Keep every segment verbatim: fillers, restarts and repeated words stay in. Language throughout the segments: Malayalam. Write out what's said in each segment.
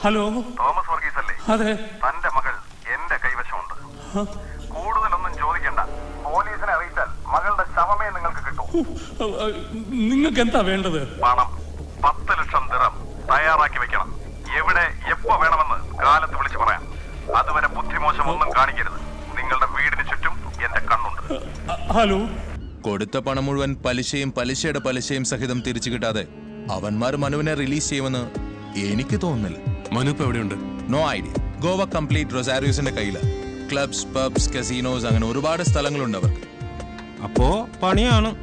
ഹലോ, തോമസ് വർഗീസ് അല്ലേ? അതെ. തന്റെ മകൾ എന്റെ കൈവശമുണ്ട്. കൂടുതലൊന്നും ചോദിക്കണ്ട. പോലീസിനെ അറിയിച്ചാൽ മകളുടെ ശവമേ നിങ്ങൾക്ക് കിട്ടും. നിങ്ങൾക്ക് എന്താ വേണ്ടത്? പണം പത്ത് ലക്ഷം ദിറം തയ്യാറാക്കി വെക്കണം. എവിടെ എപ്പോ വേണമെന്ന് കാലത്ത് വിളിച്ചു പറയാം. അതുവരെ ബുദ്ധിമോശം ഒന്നും കാണിക്കരുത്. നിങ്ങളുടെ വീടിന് ചുറ്റും എന്റെ കണ്ണുണ്ട്. ഹലോ. കൊടുത്ത പണം മുഴുവൻ പലിശയും പലിശയുടെ പലിശയും സഹിതം തിരിച്ചു കിട്ടാതെ അവന്മാർ മനുവിനെ റിലീസ് ചെയ്യുമെന്ന് എനിക്ക് തോന്നുന്നില്ല. മനു ഇപ്പൊ എവിടെയുണ്ട്? No idea. ഗോവ കംപ്ലീറ്റ് റൊസാരിയോസിന്റെ കയ്യില്. ക്ലബ്സ്, പബ്സ്, കസീനോസ്, അങ്ങനെ ഒരുപാട് സ്ഥലങ്ങളുണ്ട് അവർക്ക്. അപ്പോ പണിയാണ്.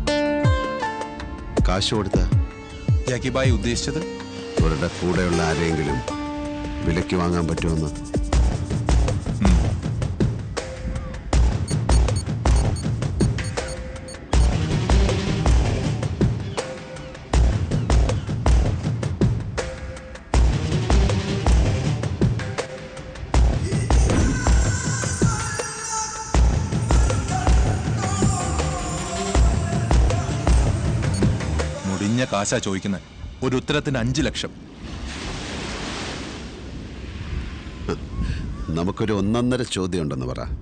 കാശ് കൊടുത്ത ജാക്കിബായി ഉദ്ദേശിച്ചത് അവരുടെ കൂടെയുള്ള ആരെങ്കിലും വിലയ്ക്ക് വാങ്ങാൻ പറ്റുമെന്ന്. മുടിഞ്ഞ കാശാ ചോദിക്കുന്നത്. ഒരു ഉത്തരത്തിന് അഞ്ചു ലക്ഷം. നമുക്കൊരു ഒന്നൊന്നര ചോദ്യം ഉണ്ടെന്ന് പറ.